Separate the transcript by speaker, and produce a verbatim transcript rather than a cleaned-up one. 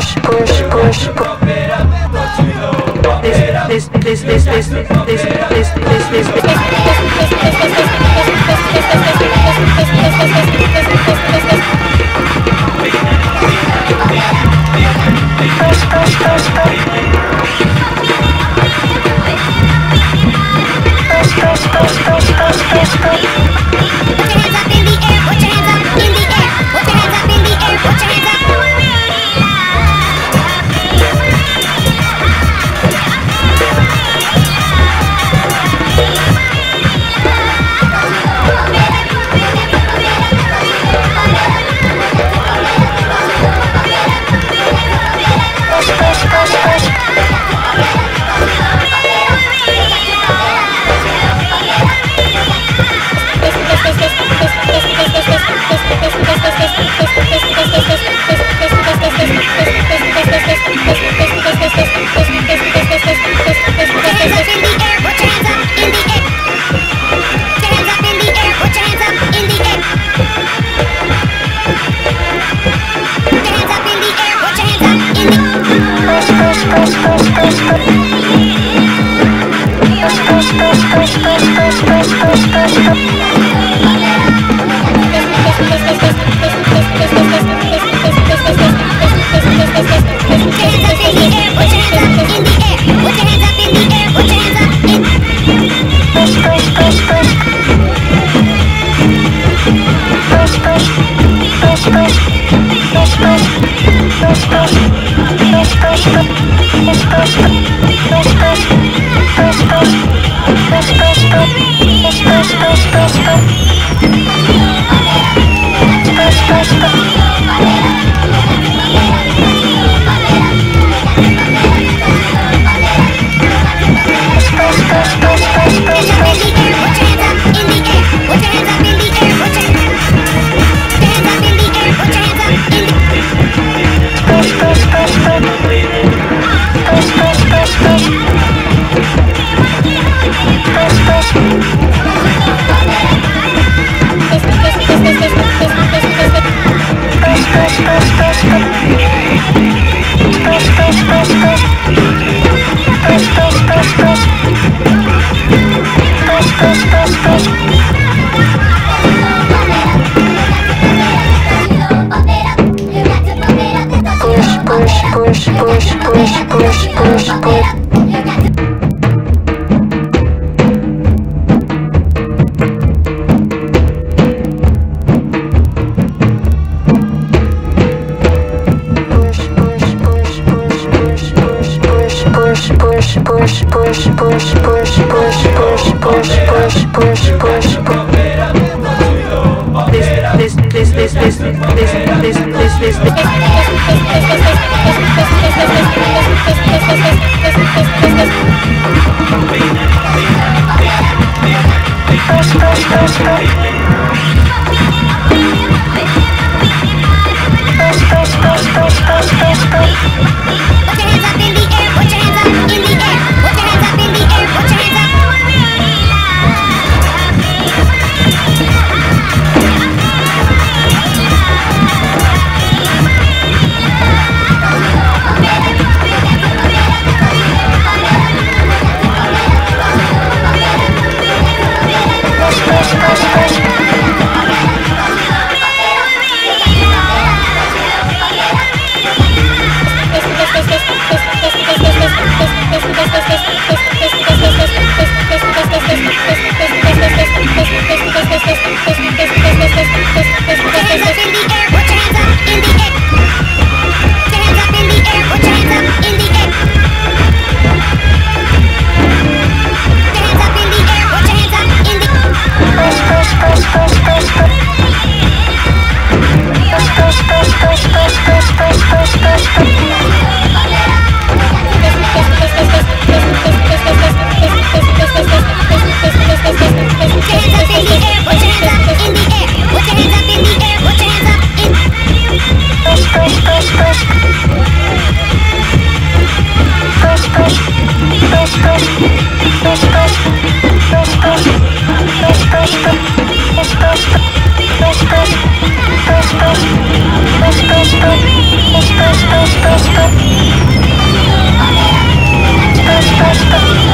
Speaker 1: push, push, push, push. This, this, this, this, this, this, this, this, this, push, push, push, push. Push, push, push, push, push, push, push.
Speaker 2: Put your hands up in the air. Put your hands up in the air. Put your hands up in the air. Put your hands up.
Speaker 1: Push, push, push, push, push, push, push, push, push, push, push, push,
Speaker 2: push, push, push, push. Push, push, push.